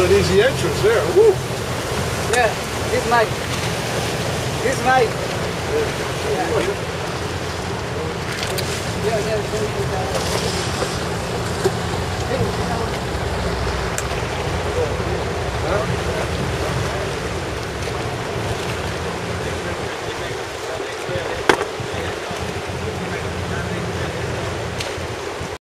an easy entrance there. Woo. Yeah, this mic. This mic. Yeah. Yeah, yeah.